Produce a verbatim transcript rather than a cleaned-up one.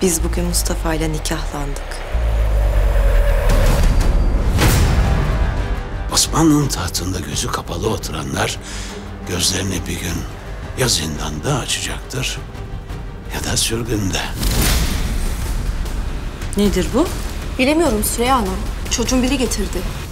Biz bugün Mustafa ile nikahlandık. Osmanlı'nın tahtında gözü kapalı oturanlar gözlerini bir gün ya zindanda açacaktır ya da sürgünde. Nedir bu? Bilemiyorum Süreyya Hanım. Çocuğun biri getirdi.